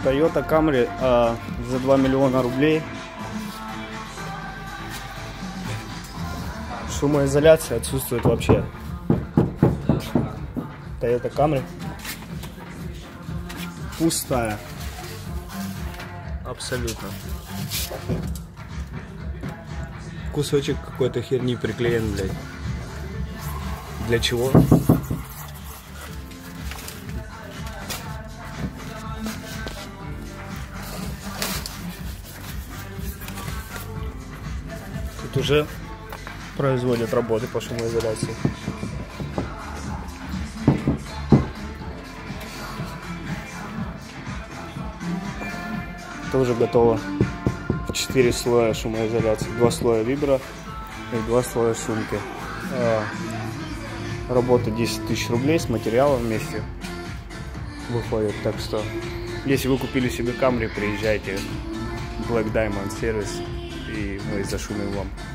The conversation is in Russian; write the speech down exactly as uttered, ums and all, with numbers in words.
Toyota Camry а, за два миллиона рублей. Шумоизоляция отсутствует вообще. Toyota Camry пустая. Абсолютно. Кусочек какой-то херни приклеен, блядь. Для чего? Тут уже производят работы по шумоизоляции. Это уже готово. В четыре слоя шумоизоляции. Два слоя вибро и два слоя сумки. Работа десять тысяч рублей с материалом вместе выходит. Так что, если вы купили себе Camry, приезжайте в Black Diamond сервис, и мы зашумим вам.